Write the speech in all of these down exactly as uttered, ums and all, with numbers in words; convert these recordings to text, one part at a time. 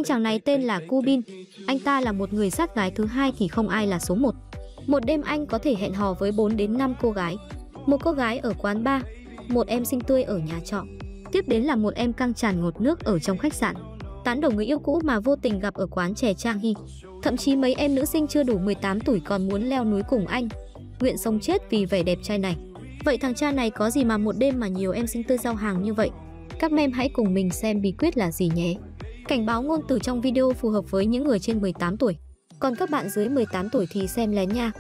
Anh chàng này tên là Kubin. Anh ta là một người sát gái thứ hai thì không ai là số một. Một đêm anh có thể hẹn hò với bốn đến năm cô gái. Một cô gái ở quán bar, một em xinh tươi ở nhà trọ. Tiếp đến là một em căng tràn ngột nước ở trong khách sạn. Tán đổ người yêu cũ mà vô tình gặp ở quán chè Trang Hy. Thậm chí mấy em nữ sinh chưa đủ mười tám tuổi còn muốn leo núi cùng anh, nguyện sống chết vì vẻ đẹp trai này. Vậy thằng cha này có gì mà một đêm mà nhiều em xinh tươi giao hàng như vậy? Các mem hãy cùng mình xem bí quyết là gì nhé. Cảnh báo ngôn từ trong video phù hợp với những người trên mười tám tuổi. Còn các bạn dưới mười tám tuổi thì xem lén nha.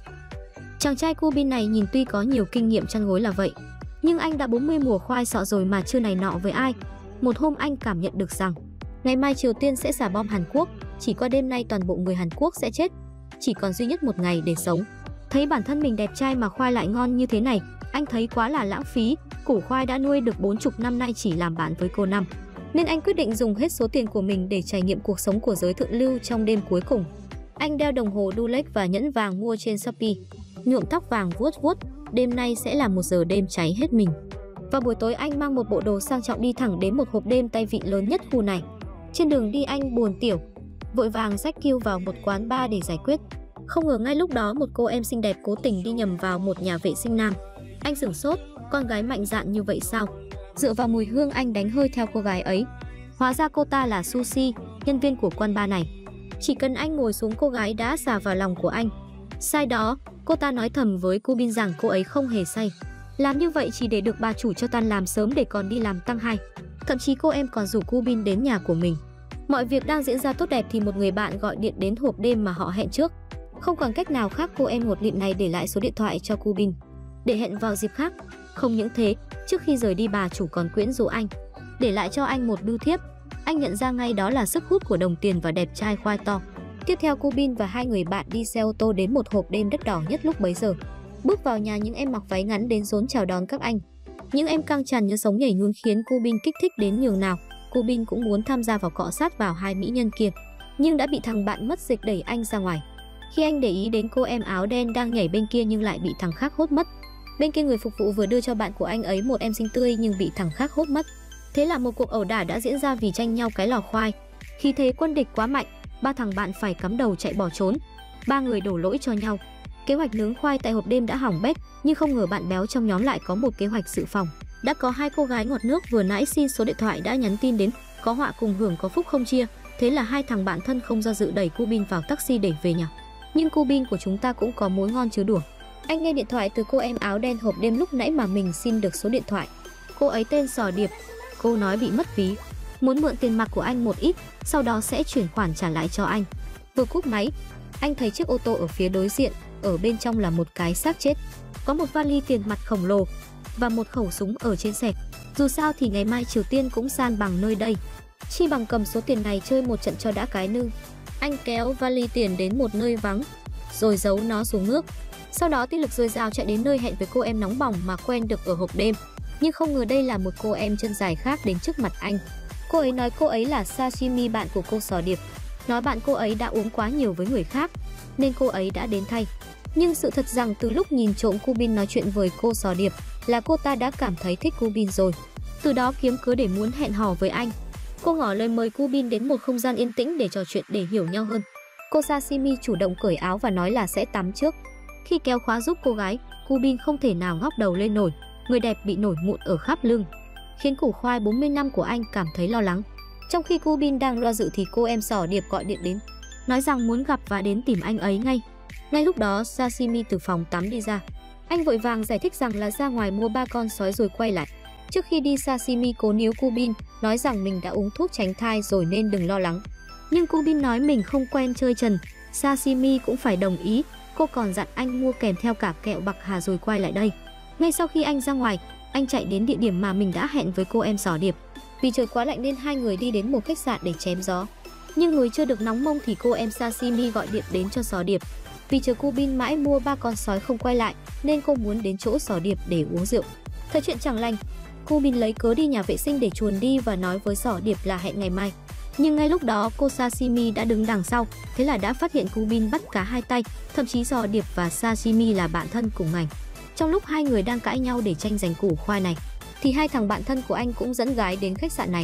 Chàng trai Kubin này nhìn tuy có nhiều kinh nghiệm chăn gối là vậy, nhưng anh đã bốn mươi mùa khoai sọ rồi mà chưa này nọ với ai. Một hôm anh cảm nhận được rằng ngày mai Triều Tiên sẽ xả bom Hàn Quốc, chỉ qua đêm nay toàn bộ người Hàn Quốc sẽ chết, chỉ còn duy nhất một ngày để sống. Thấy bản thân mình đẹp trai mà khoai lại ngon như thế này, anh thấy quá là lãng phí. Củ khoai đã nuôi được bốn chục năm nay chỉ làm bạn với cô năm, nên anh quyết định dùng hết số tiền của mình để trải nghiệm cuộc sống của giới thượng lưu trong đêm cuối cùng. Anh đeo đồng hồ Rolex và nhẫn vàng mua trên Shopee, nhuộm tóc vàng vuốt vuốt. Đêm nay sẽ là một giờ đêm cháy hết mình. Vào buổi tối anh mang một bộ đồ sang trọng đi thẳng đến một hộp đêm tay vịn lớn nhất khu này. Trên đường đi anh buồn tiểu, vội vàng xách kiu vào một quán bar để giải quyết. Không ngờ ngay lúc đó một cô em xinh đẹp cố tình đi nhầm vào một nhà vệ sinh nam. Anh sửng sốt, con gái mạnh dạn như vậy sao? Dựa vào mùi hương anh đánh hơi theo cô gái ấy. Hóa ra cô ta là Sushi, nhân viên của quán bar này. Chỉ cần anh ngồi xuống cô gái đã xà vào lòng của anh. Sai đó, cô ta nói thầm với Kubin rằng cô ấy không hề say. Làm như vậy chỉ để được bà chủ cho tan làm sớm để còn đi làm tăng hai. Thậm chí cô em còn rủ Kubin đến nhà của mình. Mọi việc đang diễn ra tốt đẹp thì một người bạn gọi điện đến hộp đêm mà họ hẹn trước. Không còn cách nào khác, cô em ngột lịm này để lại số điện thoại cho Kubin để hẹn vào dịp khác. Không những thế, trước khi rời đi bà chủ còn quyến rũ anh, để lại cho anh một bưu thiếp. Anh nhận ra ngay đó là sức hút của đồng tiền và đẹp trai khoai to. Tiếp theo Kubin và hai người bạn đi xe ô tô đến một hộp đêm đắt đỏ nhất lúc bấy giờ. Bước vào nhà, những em mặc váy ngắn đến rốn chào đón các anh. Những em căng tràn như sống nhảy nhún khiến Kubin kích thích đến nhường nào. Kubin cũng muốn tham gia vào cọ sát vào hai mỹ nhân kia, nhưng đã bị thằng bạn mất dịch đẩy anh ra ngoài. Khi anh để ý đến cô em áo đen đang nhảy bên kia nhưng lại bị thằng khác hốt mất. Bên kia người phục vụ vừa đưa cho bạn của anh ấy một em xinh tươi nhưng bị thằng khác hốt mất. Thế là một cuộc ẩu đả đã diễn ra vì tranh nhau cái lò khoai. Khi thế quân địch quá mạnh, ba thằng bạn phải cắm đầu chạy bỏ trốn. Ba người đổ lỗi cho nhau. Kế hoạch nướng khoai tại hộp đêm đã hỏng bét, nhưng không ngờ bạn béo trong nhóm lại có một kế hoạch dự phòng. Đã có hai cô gái ngọt nước vừa nãy xin số điện thoại đã nhắn tin đến, có họa cùng hưởng có phúc không chia. Thế là hai thằng bạn thân không do dự đẩy Kubin vào taxi để về nhà. Nhưng Kubin của chúng ta cũng có mối ngon chứ đùa. Anh nghe điện thoại từ cô em áo đen hộp đêm lúc nãy mà mình xin được số điện thoại. Cô ấy tên Sò Điệp. Cô nói bị mất ví, muốn mượn tiền mặt của anh một ít, sau đó sẽ chuyển khoản trả lại cho anh. Vừa cúp máy, anh thấy chiếc ô tô ở phía đối diện, ở bên trong là một cái xác chết, có một vali tiền mặt khổng lồ và một khẩu súng ở trên xe. Dù sao thì ngày mai Triều Tiên cũng san bằng nơi đây, chi bằng cầm số tiền này chơi một trận cho đã cái nư. Anh kéo vali tiền đến một nơi vắng, rồi giấu nó xuống nước. Sau đó tí lực dồi dào chạy đến nơi hẹn với cô em nóng bỏng mà quen được ở hộp đêm. Nhưng không ngờ đây là một cô em chân dài khác đến trước mặt anh. Cô ấy nói cô ấy là Sashimi, bạn của cô Sò Điệp. Nói bạn cô ấy đã uống quá nhiều với người khác nên cô ấy đã đến thay. Nhưng sự thật rằng từ lúc nhìn trộm Kubin nói chuyện với cô Sò Điệp là cô ta đã cảm thấy thích Kubin rồi. Từ đó kiếm cớ để muốn hẹn hò với anh. Cô ngỏ lời mời Kubin đến một không gian yên tĩnh để trò chuyện, để hiểu nhau hơn. Cô Sashimi chủ động cởi áo và nói là sẽ tắm trước. Khi kéo khóa giúp cô gái, Kubin không thể nào ngóc đầu lên nổi. Người đẹp bị nổi mụn ở khắp lưng, khiến củ khoai bốn mươi năm của anh cảm thấy lo lắng. Trong khi Kubin đang do dự thì cô em Sò Điệp gọi điện đến, nói rằng muốn gặp và đến tìm anh ấy ngay. Ngay lúc đó Sashimi từ phòng tắm đi ra. Anh vội vàng giải thích rằng là ra ngoài mua ba con sói rồi quay lại. Trước khi đi, Sashimi cố níu Kubin, nói rằng mình đã uống thuốc tránh thai rồi nên đừng lo lắng. Nhưng Kubin nói mình không quen chơi trần. Sashimi cũng phải đồng ý. Cô còn dặn anh mua kèm theo cả kẹo bạc hà rồi quay lại đây. Ngay sau khi anh ra ngoài, anh chạy đến địa điểm mà mình đã hẹn với cô em Sò Điệp. Vì trời quá lạnh nên hai người đi đến một khách sạn để chém gió. Nhưng người chưa được nóng mông thì cô em Sashimi gọi điện đến cho Sò Điệp. Vì chờ Kubin mãi mua ba con sói không quay lại nên cô muốn đến chỗ Sò Điệp để uống rượu. Thời chuyện chẳng lành, Kubin lấy cớ đi nhà vệ sinh để chuồn đi và nói với Sò Điệp là hẹn ngày mai. Nhưng ngay lúc đó cô Sashimi đã đứng đằng sau, thế là đã phát hiện Kubin bắt cá hai tay. Thậm chí Sò Điệp và Sashimi là bạn thân cùng ngành. Trong lúc hai người đang cãi nhau để tranh giành củ khoai này, thì hai thằng bạn thân của anh cũng dẫn gái đến khách sạn này.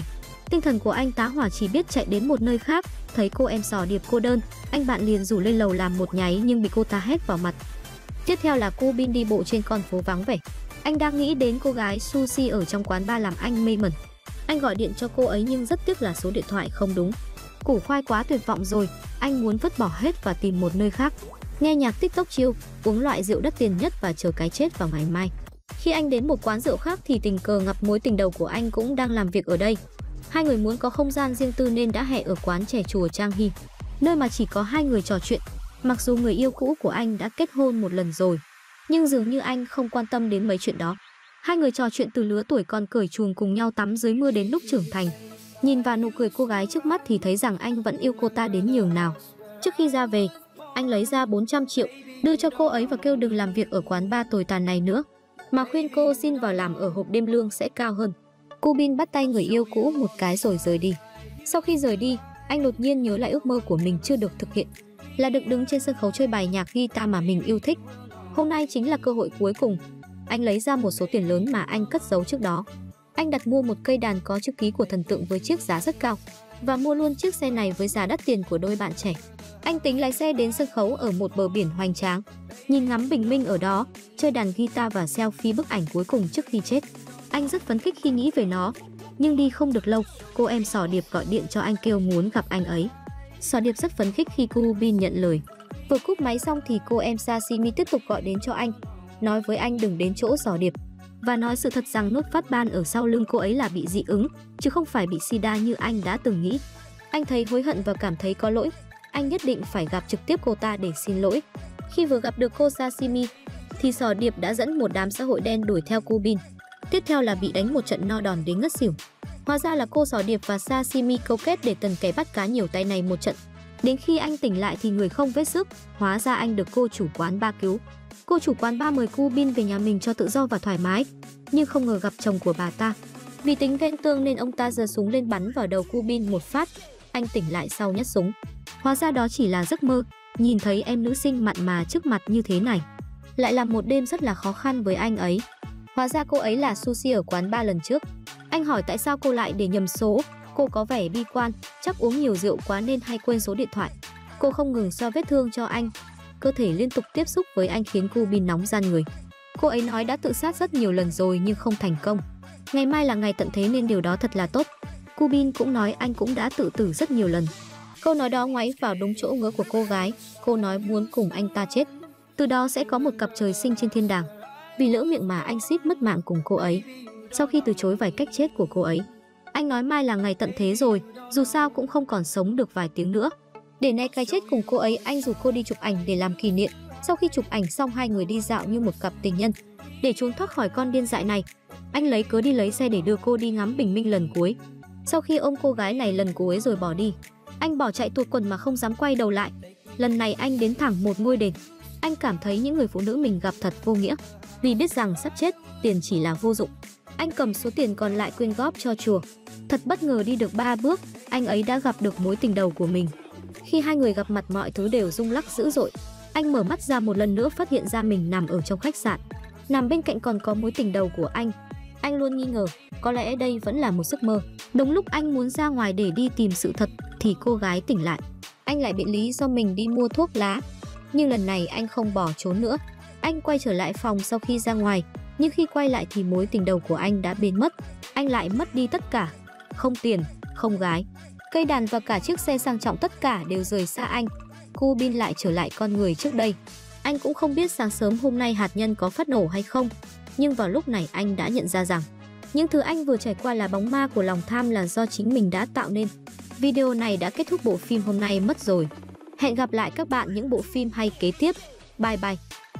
Tinh thần của anh tá hỏa chỉ biết chạy đến một nơi khác, thấy cô em Sò Điệp cô đơn, anh bạn liền rủ lên lầu làm một nháy nhưng bị cô ta hét vào mặt. Tiếp theo là cô Bin đi bộ trên con phố vắng vẻ. Anh đang nghĩ đến cô gái sushi ở trong quán bar làm anh mê mẩn. Anh gọi điện cho cô ấy nhưng rất tiếc là số điện thoại không đúng. Củ khoai quá tuyệt vọng rồi, anh muốn vứt bỏ hết và tìm một nơi khác. Nghe nhạc TikTok chill, uống loại rượu đắt tiền nhất và chờ cái chết vào ngày mai. Khi anh đến một quán rượu khác thì tình cờ gặp mối tình đầu của anh cũng đang làm việc ở đây. Hai người muốn có không gian riêng tư nên đã hẹn ở quán chè chùa Trang Hy, nơi mà chỉ có hai người trò chuyện. Mặc dù người yêu cũ của anh đã kết hôn một lần rồi, nhưng dường như anh không quan tâm đến mấy chuyện đó. Hai người trò chuyện từ lứa tuổi còn cởi chuồng cùng nhau tắm dưới mưa đến lúc trưởng thành. Nhìn vào nụ cười cô gái trước mắt thì thấy rằng anh vẫn yêu cô ta đến nhường nào. Trước khi ra về, anh lấy ra bốn trăm triệu, đưa cho cô ấy và kêu đừng làm việc ở quán bar tồi tàn này nữa, mà khuyên cô xin vào làm ở hộp đêm lương sẽ cao hơn. Cô Bin bắt tay người yêu cũ một cái rồi rời đi. Sau khi rời đi, anh đột nhiên nhớ lại ước mơ của mình chưa được thực hiện, là được đứng trên sân khấu chơi bài nhạc guitar mà mình yêu thích. Hôm nay chính là cơ hội cuối cùng. Anh lấy ra một số tiền lớn mà anh cất giấu trước đó. Anh đặt mua một cây đàn có chữ ký của thần tượng với chiếc giá rất cao và mua luôn chiếc xe này với giá đắt tiền của đôi bạn trẻ. Anh tính lái xe đến sân khấu ở một bờ biển hoành tráng, nhìn ngắm bình minh ở đó, chơi đàn guitar và selfie bức ảnh cuối cùng trước khi chết. Anh rất phấn khích khi nghĩ về nó, nhưng đi không được lâu, cô em Sò Điệp gọi điện cho anh kêu muốn gặp anh ấy. Sò Điệp rất phấn khích khi cô Bin nhận lời. Vừa cúp máy xong thì cô em Sashimi tiếp tục gọi đến cho anh, nói với anh đừng đến chỗ Sò Điệp và nói sự thật rằng nốt phát ban ở sau lưng cô ấy là bị dị ứng, chứ không phải bị sida như anh đã từng nghĩ. Anh thấy hối hận và cảm thấy có lỗi. Anh nhất định phải gặp trực tiếp cô ta để xin lỗi. Khi vừa gặp được cô Sashimi thì Sò Điệp đã dẫn một đám xã hội đen đuổi theo cô Bin. Tiếp theo là bị đánh một trận no đòn đến ngất xỉu. Hóa ra là cô Sò Điệp và Sashimi câu kết để tần kẻ bắt cá nhiều tay này một trận. Đến khi anh tỉnh lại thì người không vết sức, hóa ra anh được cô chủ quán bar cứu. Cô chủ quán bar mời cô Bin về nhà mình cho tự do và thoải mái, nhưng không ngờ gặp chồng của bà ta. Vì tính ghen tương nên ông ta giơ súng lên bắn vào đầu cô Bin một phát. Anh tỉnh lại sau nhát súng. Hóa ra đó chỉ là giấc mơ, nhìn thấy em nữ sinh mặn mà trước mặt như thế này. Lại là một đêm rất là khó khăn với anh ấy. Hóa ra cô ấy là sushi ở quán bar lần trước. Anh hỏi tại sao cô lại để nhầm số. Cô có vẻ bi quan, chắc uống nhiều rượu quá nên hay quên số điện thoại. Cô không ngừng xoa vết thương cho anh. Cơ thể liên tục tiếp xúc với anh khiến cô Bin nóng ran người. Cô ấy nói đã tự sát rất nhiều lần rồi nhưng không thành công. Ngày mai là ngày tận thế nên điều đó thật là tốt. Cô Bin cũng nói anh cũng đã tự tử rất nhiều lần. Câu nói đó ngoáy vào đúng chỗ ngứa của cô gái. Cô nói muốn cùng anh ta chết, từ đó sẽ có một cặp trời sinh trên thiên đàng. Vì lỡ miệng mà anh suýt mất mạng cùng cô ấy. Sau khi từ chối vài cách chết của cô ấy, anh nói mai là ngày tận thế rồi, dù sao cũng không còn sống được vài tiếng nữa. Để né cái chết cùng cô ấy, anh rủ cô đi chụp ảnh để làm kỷ niệm. Sau khi chụp ảnh xong, hai người đi dạo như một cặp tình nhân. Để trốn thoát khỏi con điên dại này, anh lấy cớ đi lấy xe để đưa cô đi ngắm bình minh lần cuối. Sau khi ôm cô gái này lần cuối rồi bỏ đi, anh bỏ chạy tuột quần mà không dám quay đầu lại. Lần này anh đến thẳng một ngôi đền. Anh cảm thấy những người phụ nữ mình gặp thật vô nghĩa. Vì biết rằng sắp chết, tiền chỉ là vô dụng, anh cầm số tiền còn lại quyên góp cho chùa. Thật bất ngờ đi được ba bước, anh ấy đã gặp được mối tình đầu của mình. Khi hai người gặp mặt mọi thứ đều rung lắc dữ dội. Anh mở mắt ra một lần nữa phát hiện ra mình nằm ở trong khách sạn. Nằm bên cạnh còn có mối tình đầu của anh. Anh luôn nghi ngờ, có lẽ đây vẫn là một giấc mơ. Đúng lúc anh muốn ra ngoài để đi tìm sự thật thì cô gái tỉnh lại. Anh lại bị lý do mình đi mua thuốc lá. Nhưng lần này anh không bỏ trốn nữa. Anh quay trở lại phòng sau khi ra ngoài. Nhưng khi quay lại thì mối tình đầu của anh đã biến mất. Anh lại mất đi tất cả. Không tiền, không gái, cây đàn và cả chiếc xe sang trọng, tất cả đều rời xa anh. Cô Bin lại trở lại con người trước đây. Anh cũng không biết sáng sớm hôm nay hạt nhân có phát nổ hay không. Nhưng vào lúc này anh đã nhận ra rằng những thứ anh vừa trải qua là bóng ma của lòng tham, là do chính mình đã tạo nên. Video này đã kết thúc bộ phim hôm nay mất rồi. Hẹn gặp lại các bạn những bộ phim hay kế tiếp. Bye bye.